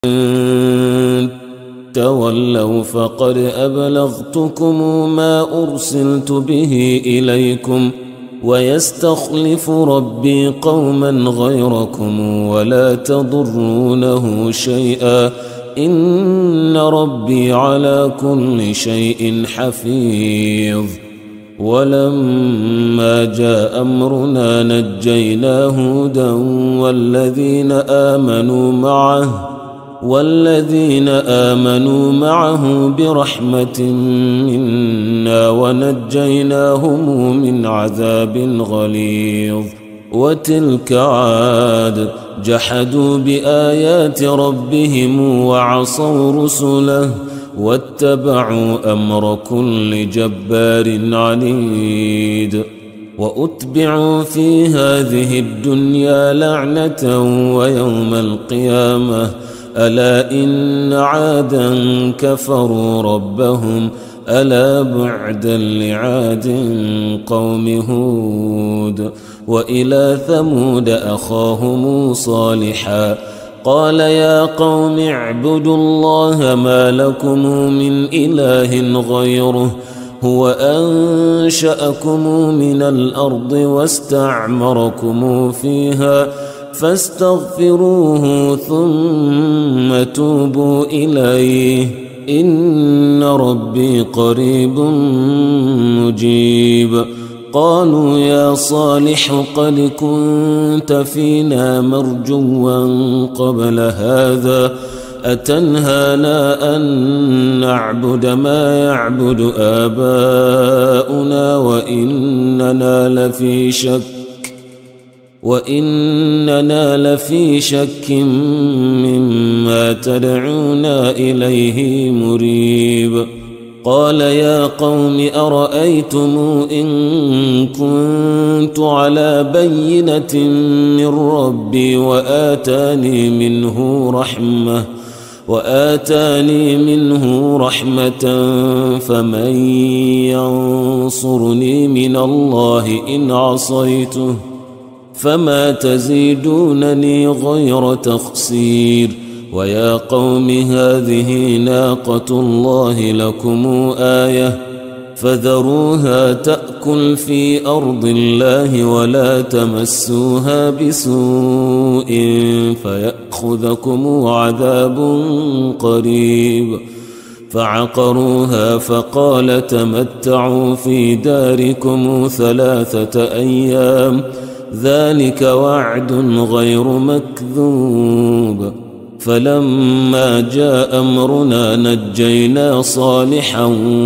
تولوا فقد أبلغتكم ما أرسلت به إليكم ويستخلف ربي قوما غيركم ولا تضرونه شيئا إن ربي على كل شيء حفيظ. ولما جاء أمرنا نجينا هودا والذين آمنوا معه برحمة منا ونجيناهم من عذاب غليظ. وتلك عاد جحدوا بآيات ربهم وعصوا رسله واتبعوا أمر كل جبار عنيد. وأتبعوا في هذه الدنيا لعنة ويوم القيامة ألا إن عادا كفروا ربهم ألا بعدا لعاد قوم هود. وإلى ثمود أخاهم صالحا قال يا قوم اعبدوا الله ما لكم من إله غيره هو أنشأكم من الأرض واستعمركم فيها فاستغفروه ثم توبوا إليه إن ربي قريب مجيب. قالوا يا صالح قد كنت فينا مرجوا قبل هذا أتنهانا أن نعبد ما يعبد آباؤنا وإننا لفي شك مما تدعونا إليه مريب. قال يا قوم أرأيتم إن كنت على بينة من ربي وآتاني منه رحمة فمن ينصرني من الله إن عصيته فما تزيدونني غير تخسير. ويا قوم هذه ناقة الله لكم آية فذروها تأكل في أرض الله ولا تمسوها بسوء فيأخذكم عذاب قريب. فعقروها فقال تمتعوا في داركم 3 أيام ذلك وعد غير مكذوب. فلما جاء أمرنا نجينا صالحا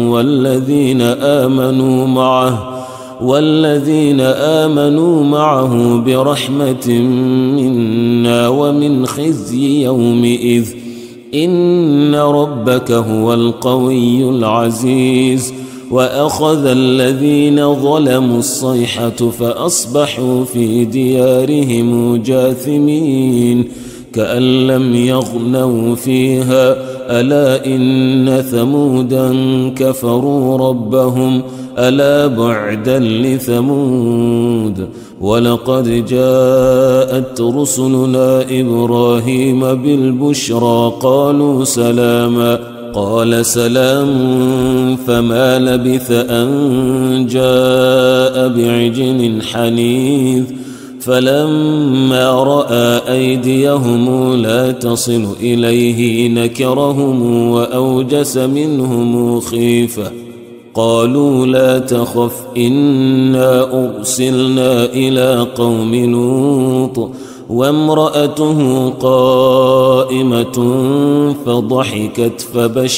والذين آمنوا معه برحمة منا ومن خزي يومئذ إن ربك هو القوي العزيز. وأخذ الذين ظلموا الصيحة فأصبحوا في ديارهم جاثمين كأن لم يغنوا فيها ألا إن ثمودا كفروا ربهم ألا بعدا لثمود. ولقد جاءت رسلنا إبراهيم بالبشرى قالوا سلاما قال سلام فما لبث أن جاء بعجل حنيذ. فلما رأى أيديهم لا تصل إليه نكرهم وأوجس منهم خيفة قالوا لا تخف إنا أرسلنا إلى قوم لوط وامرأته قائمة فضحكت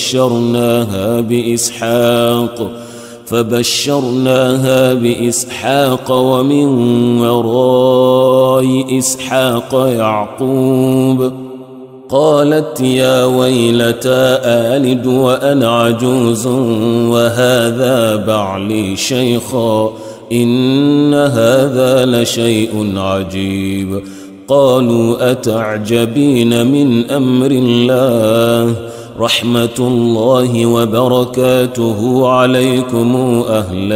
فبشرناها بإسحاق ومن وراء إسحاق يعقوب. قالت يا ويلتى آلد وأنا عجوز وهذا بعلي شيخا إن هذا لشيء عجيب. قالوا أتعجبين من أمر الله رحمة الله وبركاته عليكم أهل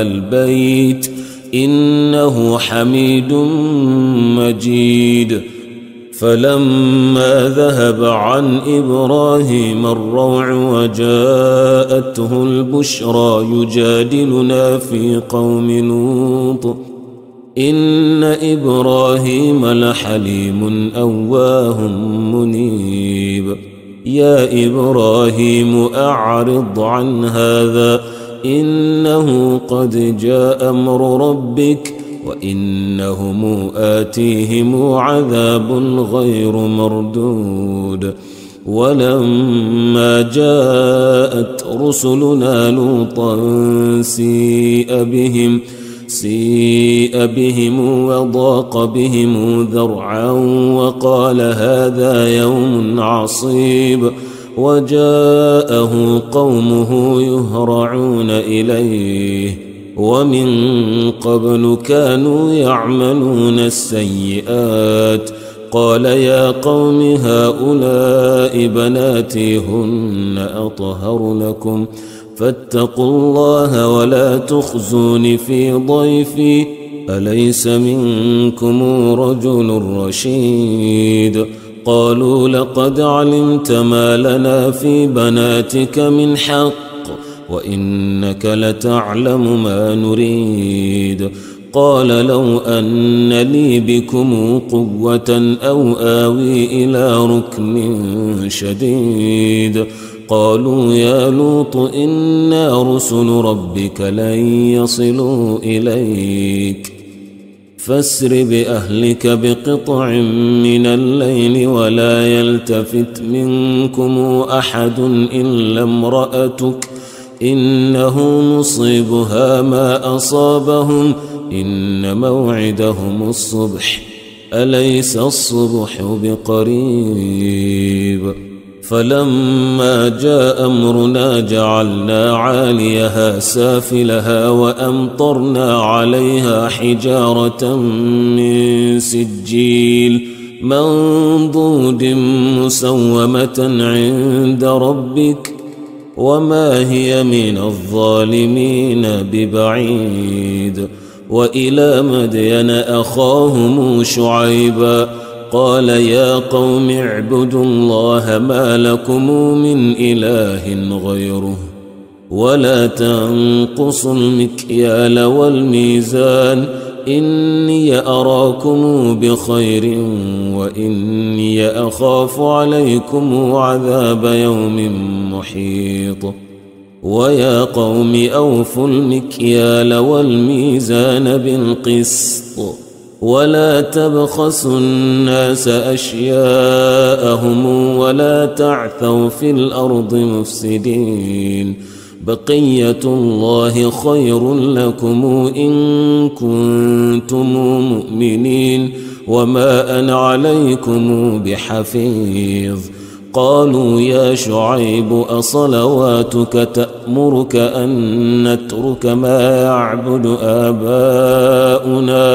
البيت إنه حميد مجيد. فلما ذهب عن إبراهيم الروع وجاءته البشرى يجادلنا في قوم لوط إن إبراهيم لحليم أواه منيب يا إبراهيم أعرض عن هذا إنه قد جاء أمر ربك وإنهم آتيهم عذاب غير مردود ولما جاءت رسلنا لوطا سيء بهم وضاق بهم ذرعا وقال هذا يوم عصيب وجاءه قومه يهرعون إليه ومن قبل كانوا يعملون السيئات قال يا قوم هؤلاء بناتي هن أطهر لكم فاتقوا الله ولا تخزون في ضيفي أليس منكم رجل رشيد قالوا لقد علمت ما لنا في بناتك من حق وإنك لتعلم ما نريد قال لو أن لي بكم قوة أو آوي إلى ركن شديد قالوا يا لوط إنا رسل ربك لن يصلوا إليك فاسر بأهلك بقطع من الليل ولا يلتفت منكم أحد إلا امرأتك إنه مصيبها ما أصابهم إن موعدهم الصبح أليس الصبح بقريب فلما جاء أمرنا جعلنا عاليها سافلها وأمطرنا عليها حجارة من سجيل منضود مسومة عند ربك وما هي من الظالمين ببعيد وإلى مدين أخاهم شعيبا قال يا قوم اعبدوا الله ما لكم من إله غيره ولا تنقصوا المكيال والميزان إني أراكم بخير وإني أخاف عليكم عذاب يوم محيط ويا قوم أوفوا المكيال والميزان بالقسط ولا تبخسوا الناس أشياءهم ولا تعثوا في الأرض مفسدين بقية الله خير لكم إن كنتم مؤمنين وما أنا عليكم بحفيظ قالوا يا شعيب أصلواتك تأمرك أن نترك ما يعبد آباؤنا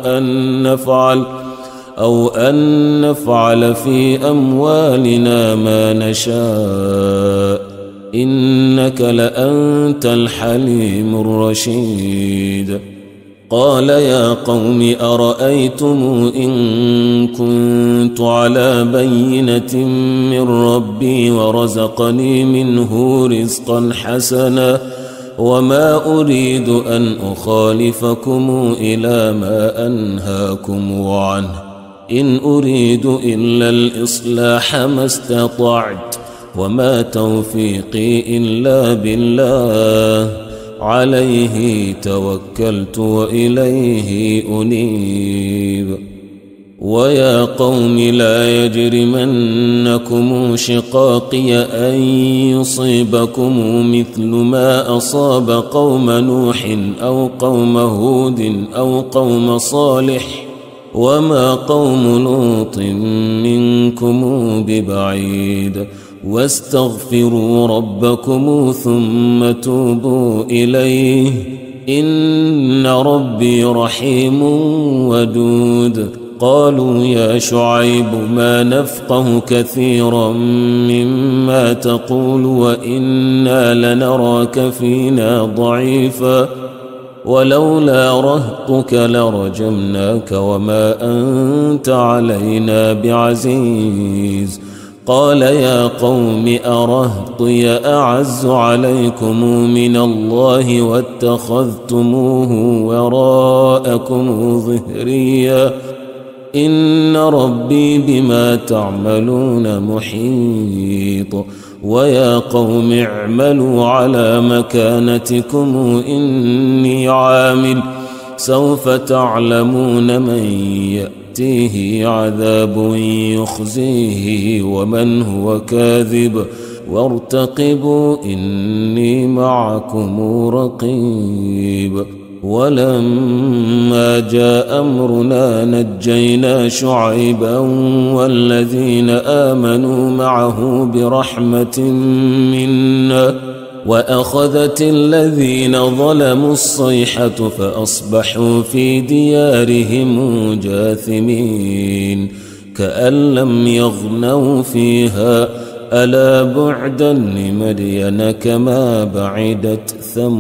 أو أن نفعل في أموالنا ما نشاء إنك لأنت الحليم الرشيد قال يا قوم أرأيتم إن كنت على بينة من ربي ورزقني منه رزقا حسنا وما أريد أن أخالفكم إلى ما أنهاكم عنه إن أريد إلا الإصلاح ما استطعت وما توفيقي إلا بالله عليه توكلت وإليه أنيب ويا قوم لا يجرمنكم شقاقي أن يصيبكم مثل ما أصاب قوم نوح أو قوم هود أو قوم صالح وما قوم لوط منكم ببعيد واستغفروا ربكم ثم توبوا إليه إن ربي رحيم ودود قالوا يا شعيب ما نفقه كثيرا مما تقول وإنا لنراك فينا ضعيفا ولولا رهطك لرجمناك وما أنت علينا بعزيز. قال يا قوم أرهطي أعز عليكم من الله واتخذتموه وراءكم ظهريا إن ربي بما تعملون محيط. ويا قوم اعملوا على مكانتكم إني عامل سوف تعلمون من يأتيه عذاب يخزيه ومن هو كاذب وارتقبوا إني معكم رقيب. ولما جاء أمرنا نجينا شعيبا والذين آمنوا معه برحمة منا وأخذت الذين ظلموا الصيحة فأصبحوا في ديارهم جاثمين كأن لم يغنوا فيها ألا بعدا لمدين كما بعدت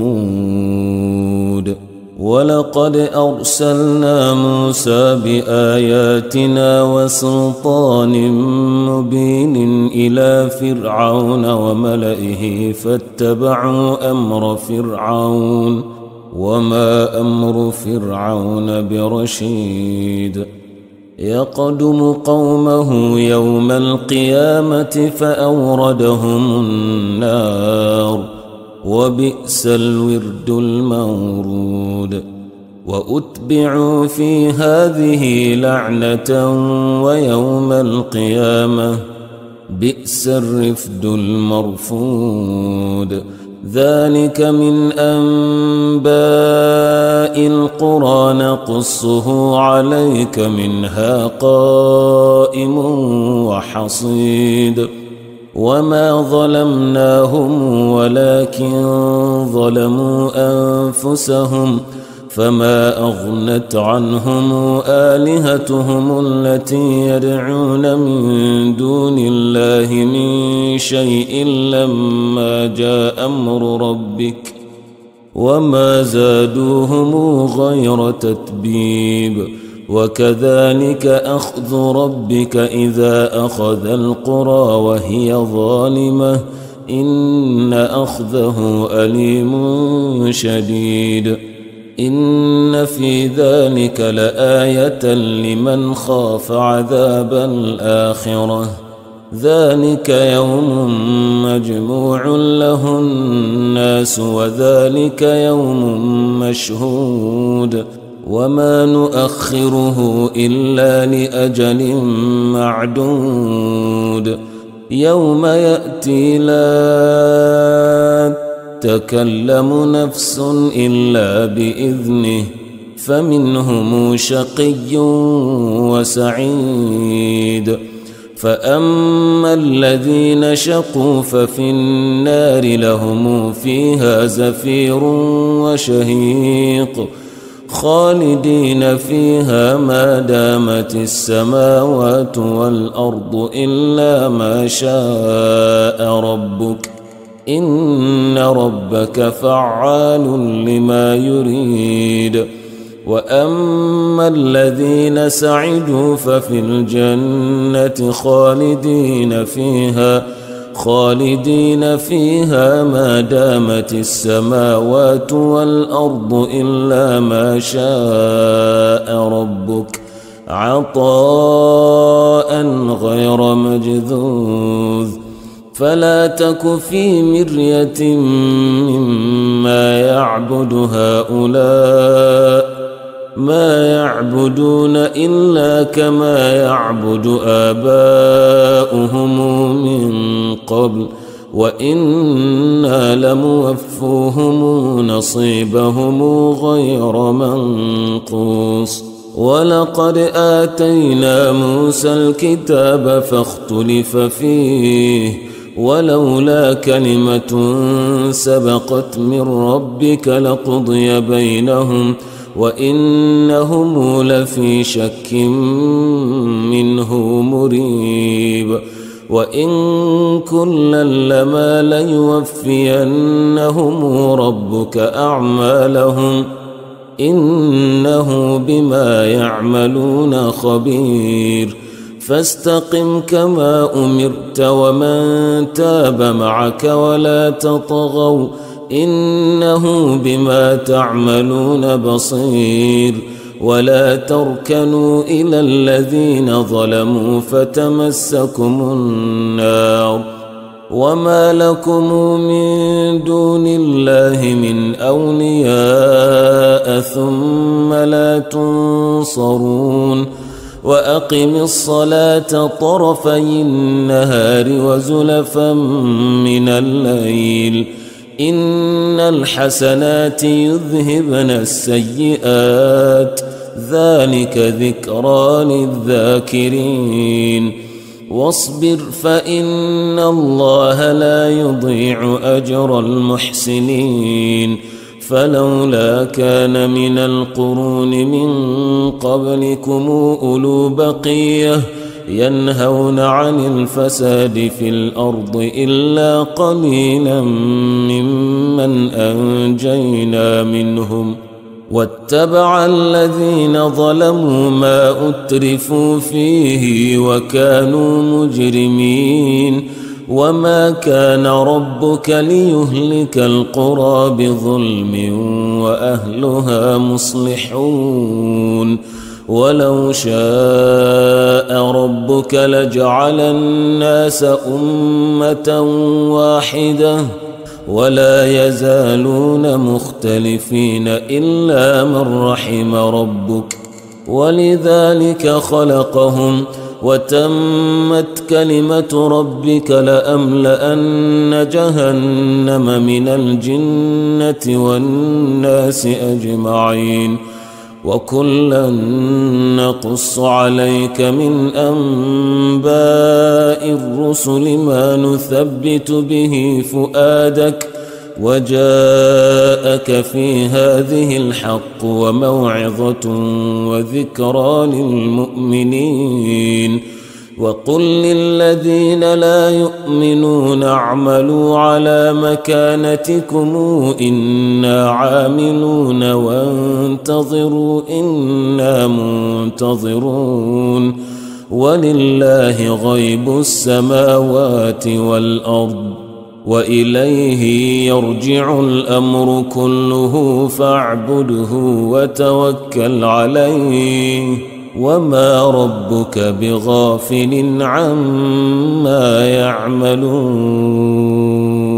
ثمود. ولقد أرسلنا موسى بآياتنا وسلطان مبين إلى فرعون وملئه فاتبعوا أمر فرعون وما أمر فرعون برشيد. يقدم قومه يوم القيامة فأوردهم النار وبئس الورد المورود. وأتبعوا في هذه لعنة ويوم القيامة بئس الرفد المرفود. ذلك من أنباء القرى نقصه عليك منها قائم وحصيد. وما ظلمناهم ولكن ظلموا أنفسهم فما أغنت عنهم آلهتهم التي يدعون من دون الله من شيء لما جاء أمر ربك وما زادوهم غير تتبيب. وكذلك أخذ ربك إذا أخذ القرى وهي ظالمة إن أخذه أليم شديد. إن في ذلك لآية لمن خاف عذاب الآخرة. ذلك يوم مجموع له الناس وذلك يوم مشهود وما نؤخره إلا لأجل معدود. يوم يأتي لا تكلم نفس إلا بإذنه فمنهم شقي وسعيد. فأما الذين شقوا ففي النار لهم فيها زفير وشهيق خالدين فيها ما دامت السماوات والأرض إلا ما شاء ربك إن ربك فعال لما يريد. وأما الذين سعدوا ففي الجنة خالدين فيها ما دامت السماوات والأرض إلا ما شاء ربك عطاء غير مجذوذ. فلا تك في مرية مما يعبد هؤلاء ما يعبدون إلا كما يعبد آباؤهم من قبل وإنا لموفوهم نصيبهم غير منقوص. ولقد آتينا موسى الكتاب فاختلف فيه ولولا كلمة سبقت من ربك لقضي بينهم وإنهم لفي شك منه مريب. وإن كلا لما ليوفينهم ربك أعمالهم إنه بما يعملون خبير فاستقم كما أمرت ومن تاب معك ولا تطغوا إنه بما تعملون بصير ولا تركنوا إلى الذين ظلموا فتمسكم النار وما لكم من دون الله من أولياء ثم لا تنصرون وأقم الصلاة طرفي النهار وزلفا من الليل إن الحسنات يذهبن السيئات ذلك ذكرى للذاكرين واصبر فإن الله لا يضيع أجر المحسنين فلولا كان من القرون من قبلكم أولو بقية ينهون عن الفساد في الأرض إلا قليلا ممن أنجينا منهم واتبع الذين ظلموا ما أترفوا فيه وكانوا مجرمين وما كان ربك ليهلك القرى بظلم وأهلها مصلحون ولو شاء ربك لجعل الناس أمة واحدة ولا يزالون مختلفين إلا من رحم ربك ولذلك خلقهم وتمت كلمة ربك لأملأن جهنم من الجنة والناس أجمعين وكلا نقص عليك من أنباء الرسل ما نثبت به فؤادك وجاءك في هذه الحق وموعظة وذكرى للمؤمنين وقل للذين لا يؤمنون اعملوا على مكانتكم إنا عاملون وانتظروا إنا منتظرون ولله غيب السماوات والأرض وإليه يرجع الأمر كله فاعبده وتوكل عليه وما ربك بغافل عما يعملون